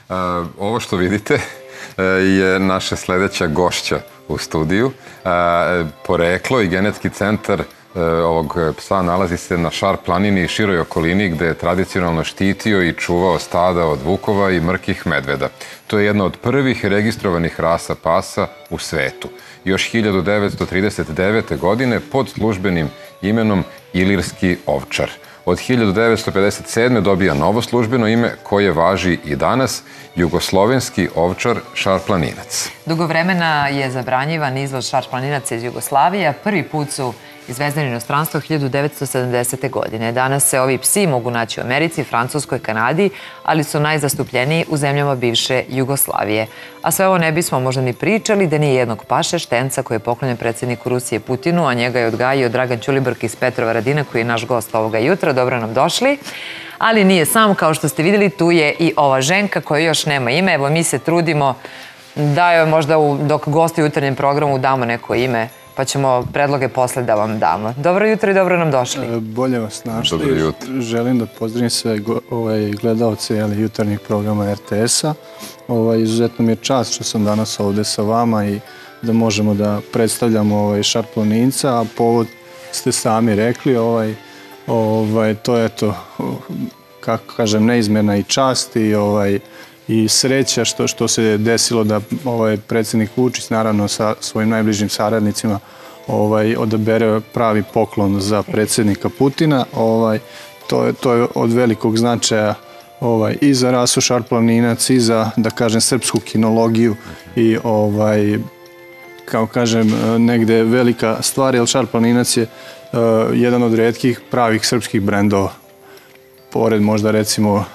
Ovo što vidite je naša sledeća gošća u studiju. Poreklo i genetski centar ovog psa nalazi se na Šar planini i široj okolini gde je tradicionalno štitio i čuvao stada od vukova i mrkih medveda. To je jedna od prvih registrovanih rasa pasa u svetu. Još 1939. godine pod službenim imenom Ilirski ovčar. Od 1957. dobija novo službeno ime koje važi i danas, jugoslovenski ovčar šarplaninac. Dugo vremena je zabranjivan izvoz šarplaninaca iz Jugoslavije, a prvi put su izvezeni u inostranstvo 1970. godine. Danas se ovi psi mogu naći u Americi, Francuskoj, Kanadi, ali su najzastupljeniji u zemljama bivše Jugoslavije. A sve ovo ne bismo možda ni pričali da nije jednog paše štenca koji je poklonjen predsjedniku Rusije Putinu, a njega je odgajio Dragan Ćulibrk iz Petrova Radina koji je naš gost ovoga jutra. Dobro nam došli. Ali nije sam, kao što ste vidjeli, tu je i ova ženka koja još nema ime. Evo, mi se trudimo da joj možda dok gosti u jutarnjem programu damo neko ime, pa ćemo predloge posle da vam damo. Dobro jutro i dobro nam došli. Bolje vas našli. Želim da pozdravim sve gledalce jutarnjih programa RTS-a. Izuzetno mi je čast što sam danas ovde sa vama i da možemo da predstavljamo šarplaninca, a povod ste sami rekli, to je to, kako kažem, neizmjerna i čast i sreća što se desilo da predsjednik Vučić, naravno sa svojim najbližim saradnicima, odabere pravi poklon za predsjednika Putina. To je od velikog značaja i za rasu šarplaninac i za, da kažem, srpsku kinologiju i kao kažem, negde velika stvar, jer šarplaninac je jedan od retkih pravih srpskih brendova. Pored možda recimo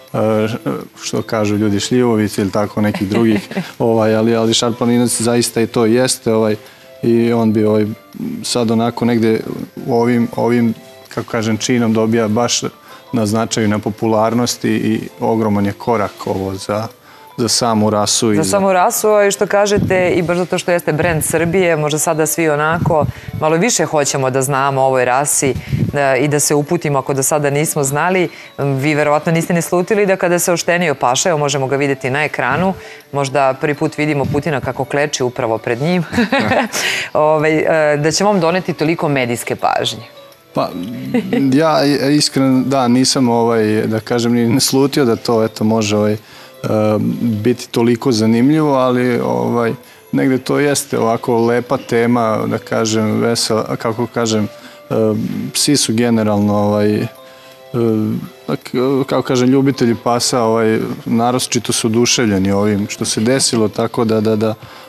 što kažu ljudi Šljivović ili tako nekih drugih, ali šarplaninac zaista i to jeste i on bi sad onako negde ovim, kako kažem, činom dobija baš na značaju, na popularnosti i ogroman je korak ovo za samu rasu. Za samu rasu, i što kažete, i baš zato što jeste brend Srbije, možda sada svi onako malo više hoćemo da znamo o ovoj rasi i da se uputimo ako do sada nismo znali. Vi verovatno niste ni slutili da kada se oštenio paša, evo možemo ga vidjeti na ekranu, možda prvi put vidimo Putina kako kleči upravo pred njim, da će vam doneti toliko medijske pažnje. Pa, ja iskreno, da, nisam, da kažem, ni slutio da to, eto, može biti toliko zanimljivo, ali negde to jeste ovako lepa tema, da kažem, vesela, kako kažem, psi su generalno, kako kažem, ljubitelji pasa, naročito su oduševljeni ovim što se desilo, tako da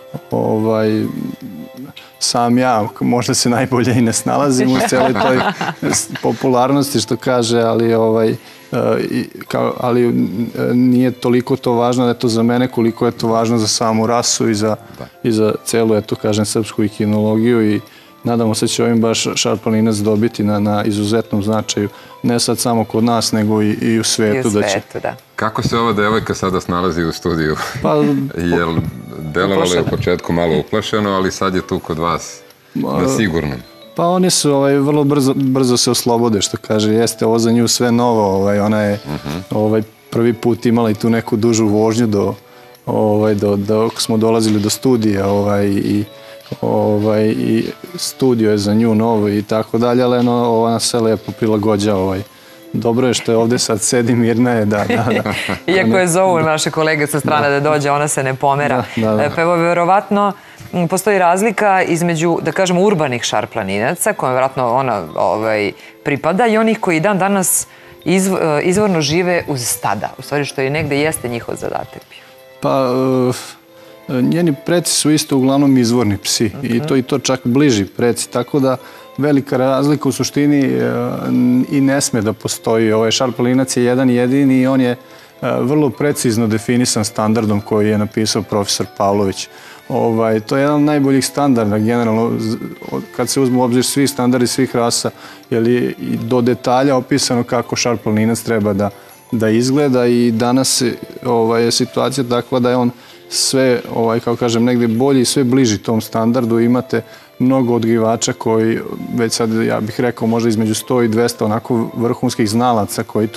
sam ja možda se najbolje i ne snalazim u cijeloj toj popularnosti što kaže, ali nije toliko to važno da je to za mene koliko je to važno za samu rasu i za celu, eto kažem, srpsku kinologiju i nadamo se će ovim baš šarplaninac dobiti na izuzetnom značaju, ne sad samo kod nas, nego i u svetu. I u svetu, da. Kako se ova devojka sada snalazi u studiju? Jel delovala je u početku malo uplašeno, ali sad je tu kod vas na sigurnom? Pa oni su vrlo brzo se oslobode, što kaže, jeste ovo za nju sve novo, ona je prvi put imala i tu neku dužu vožnju dok smo dolazili do studija i studio je za nju novo i tako dalje, ali ona se lepo prilagođa. Dobro je što je ovde sad sedi, mirna je, da. Iako je zovu naše kolege sa strane da dođe, ona se ne pomera. Pa evo, verovatno postoji razlika između, da kažemo, urbanih šarplaninaca, kojom verovatno ona pripada, i onih koji dan danas izvorno žive uz stada, u stvari što i negde jeste njihov zadatak bio. Pa, njeni preci su isto uglavnom izvorni psi i to čak bliži preci, tako da velika razlika u suštini i ne sme da postoji. Šarplaninac je jedan jedini i on je vrlo precizno definisan standardom koji je napisao profesor Pavlović. To je jedan od najboljih standarda generalno kad se uzmu u obzir svi standardi svih rasa, jer je do detalja opisano kako šarplaninac treba da izgleda i danas je situacija takva da je on sve, kao kažem, negde bolji i sve bliži tom standardu. Imate mnogo odgivača koji, već sad ja bih rekao možda između 100 i 200 onako vrhunskih znalaca koji to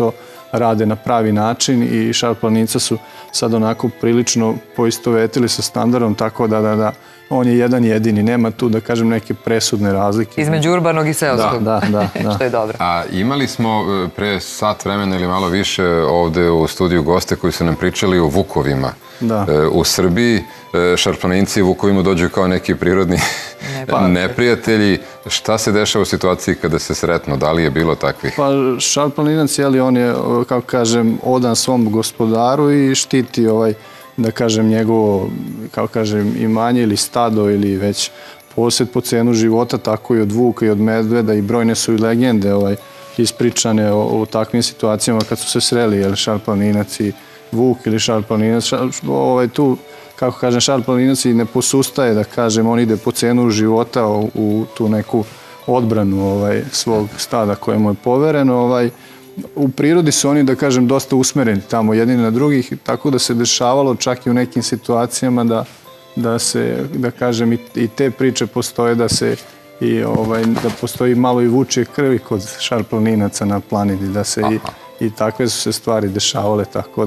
rade na pravi način i šarplaninca su sad onako prilično poistovetili sa standardom, tako da on je jedan jedini, nema tu da kažem neke presudne razlike. Između urbanog i seoskog. Da. Što je dobro. A imali smo pre sat vremena ili malo više ovde u studiju goste koji su nam pričali o vukovima. U Srbiji šarplaninci vukovima dođu kao neki prirodni neprijatelji. Šta se dešava u situaciji kada se sretnu? Da li je bilo takvih? Pa šarplaninac, on je, kako kažem, odan svom gospodaru i štiti da kažem, njegovo, kako kažem, imanje ili stado ili već posjed po cenu života, tako i od vuka i od medveda i brojne su i legende ispričane o takvim situacijama kad su se sreli šarplaninac i vuk ili šarplaninac. Tu, kako kažem, šarplaninac i ne posustaje, da kažem, on ide po cenu života u tu neku odbranu svog stada koje mu je povereno. U prirodi su oni, da kažem, dosta usmereni tamo jedni na drugih, tako da se dešavalo čak i u nekim situacijama da se, da kažem, i te priče postoje da se da postoji malo i vučje krvi kod šarplaninaca na planini, da se i takve su se stvari dešavale, tako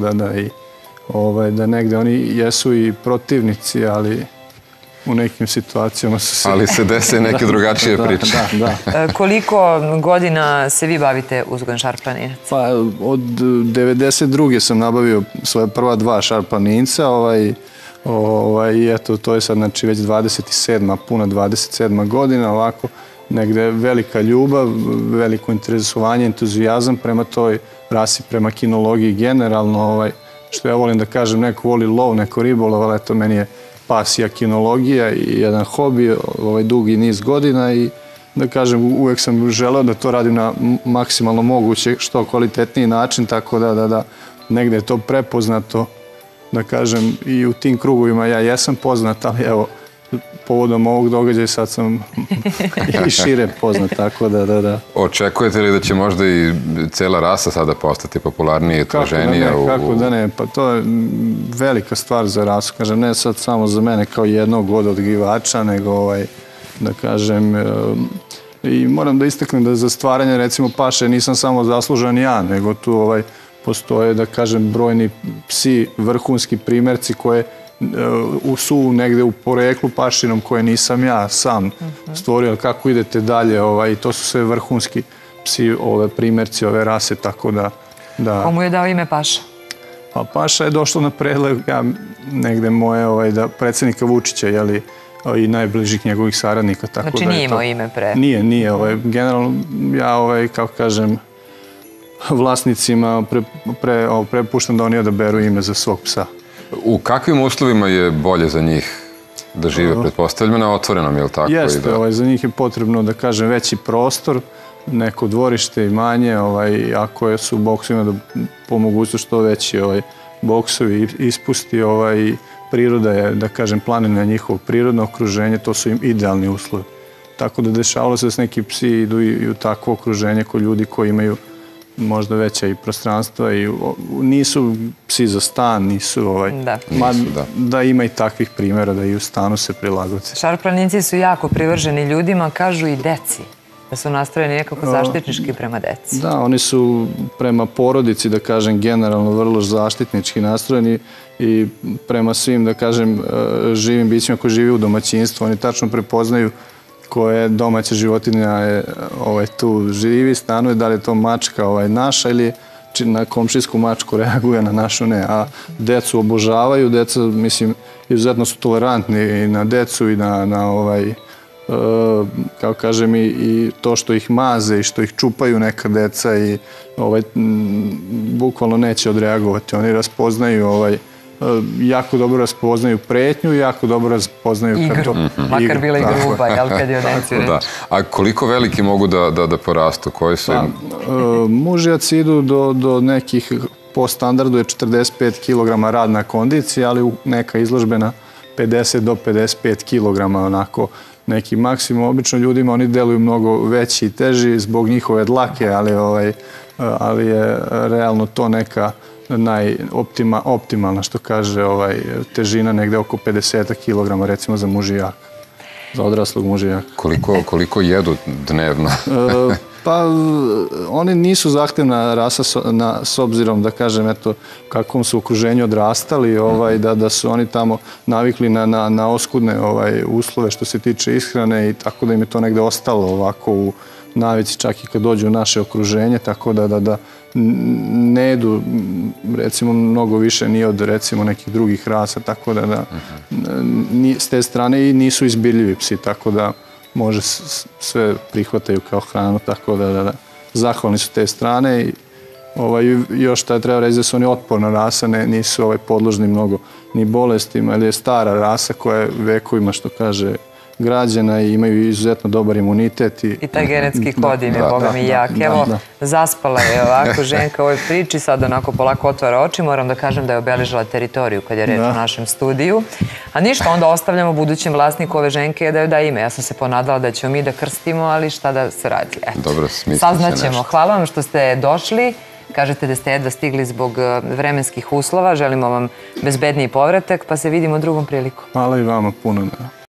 da negde oni jesu i protivnici, ali u nekim situacijama su se... Ali se dese neke drugačije priče. Koliko godina se vi bavite uzgojem šarplaninaca? Pa od 92. sam nabavio svoje prva 2 šarplaninca i eto, to je sad znači već 27. puna 27. godina, ovako negde velika ljubav, veliko interesovanje, entuzijazam prema toj rasi, prema kinologiji generalno, što ja volim da kažem, neko voli lov, neko ribolov, ali eto, meni je pasija kinologija i jedan hobi dugi niz godina i da kažem, uvek sam želeo da to radim na maksimalno moguće, što kvalitetniji način, tako da negde je to prepoznato, da kažem, i u tim krugovima ja jesam poznat, ali evo, povodom ovog događaja sad sam i šire poznat, tako da... Očekujete li da će možda i cela rasa sada postati popularnija i traženija? Kako da ne, pa to je velika stvar za rasu, kažem, ne sad samo za mene kao jednog od odgivača, nego, da kažem, i moram da istaknem da za stvaranje, recimo, paše nisam samo zaslužan ja, nego tu postoje, da kažem, brojni psi, vrhunski primerci koje su negde u poreklu pašinom koje nisam ja sam stvorio, kako idete dalje, i to su sve vrhunski psi, primerci ove rase, tako da... Komu je dao ime Paša? Pa Paša je došlo na predlog, negde moje, predsjednika Vučića, jeli, i najbližih njegovih saradnika, tako da... Znači nije imao ime pre? Nije, generalno, ja, kako kažem, vlasnicima prepuštam da oni odaberu ime za svog psa. U kakvim uslovima je bolje za njih da žive? Pretpostavljamo na otvorenom, je li tako? Jeste, za njih je potrebno, da kažem, veći prostor, neko dvorište, imanje, ako su u boksovima da po mogućnosti što veći boksovi ispusti, priroda je, da kažem, planina njihovo prirodno okruženje, to su im idealni uslovi. Tako da dešavalo se da s neki psi idu i u takvo okruženje kod ljudi koji imaju možda veća i prostranstva i nisu psi za stan, nisu da ima i takvih primjera da i u stanu se prilagode. Šarplaninci su jako privrženi ljudima, kažu i deci, da su nastrojeni nekako zaštitnički prema deci. Da, oni su prema porodici, da kažem, generalno vrlo zaštitnički nastrojeni i prema svim, da kažem, živim bićima koji živi u domaćinstvu. Oni tačno prepoznaju koje domaća životinja je tu živi, stanuje, da li je to mačka naša ili na komšijsku mačku reaguje, na našu ne. A decu obožavaju, deca, mislim, izuzetno su tolerantni i na decu i na kao kažem, i to što ih maze i što ih čupaju neka deca i bukvalno neće odreagovati. Oni raspoznaju jako dobro raspoznaju pretnju i jako dobro raspoznaju igru, makar bila i gruba, jel, kad je o deci reći. A koliko veliki mogu da porastu? Koji su im? Mužjaci idu do nekih, po standardu je 45 kg radna kondicija, ali neka izložbena 50 do 55 kg, onako neki maksimum. Obično ljudima oni deluju mnogo veći i teži zbog njihove dlake, ali je realno to neka optimalna, što kaže, težina negde oko 50 kg, recimo za mužijaka, za odraslog mužijaka. Koliko jedu dnevno? Pa oni nisu zahtevna rasa s obzirom da kažem eto u kakvom su okruženju odrastali, da su oni tamo navikli na oskudne uslove što se tiče ishrane i tako da im je to negde ostalo ovako u navici čak i kad dođu u naše okruženje, tako da ne jedu recimo mnogo više ni od recimo nekih drugih rasa, tako da s te strane i nisu izbirljivi psi, tako da može sve prihvataju kao hranu, tako da zahvalni su te strane i još treba reći da su oni otporna rasa, nisu podložni mnogo ni bolestima, ali je stara rasa koja je vekovima, što kaže, građana i imaju izuzetno dobar imunitet. I taj genetski kod im je, boga mi, jak. Evo, zaspala je ovako ženka u ovoj priči, sad onako polako otvara oči. Moram da kažem da je obeležila teritoriju kad je reč o našem studiju. A ništa, onda ostavljamo budućem vlasniku ove ženke da joj da ime. Ja sam se ponadala da ćemo mi da krstimo, ali šta da se radi. Dobro, smisli se nešto. Saznaćemo. Hvala vam što ste došli. Kažete da ste jedva stigli zbog vremenskih uslova. Želimo vam bezbedniji povratak, pa se vidimo drugom priliku. Hvala i vama puno.